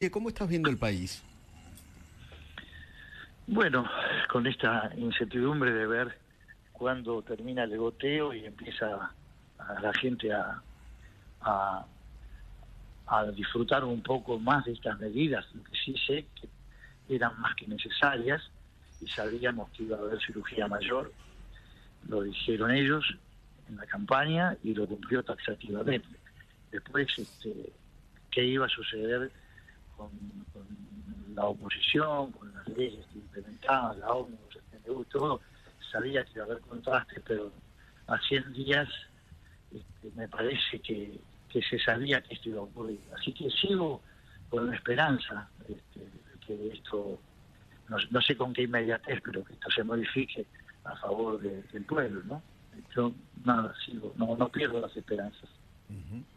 ¿Cómo estás viendo el país? Bueno, con esta incertidumbre de ver cuándo termina el goteo y empieza a la gente a, a disfrutar un poco más de estas medidas, lo que sí sé que eran más que necesarias y sabíamos que iba a haber cirugía mayor, lo dijeron ellos en la campaña y lo cumplió taxativamente. Después, qué iba a suceder con la oposición, con las leyes que implementaban, la ómnibus, el PNU, todo, sabía que iba a haber contrastes, pero a 100 días me parece que se sabía que esto iba a ocurrir. Así que sigo con la esperanza que esto, no sé con qué inmediatez, pero que esto se modifique a favor del pueblo, ¿no? Yo, nada, sigo, no pierdo las esperanzas.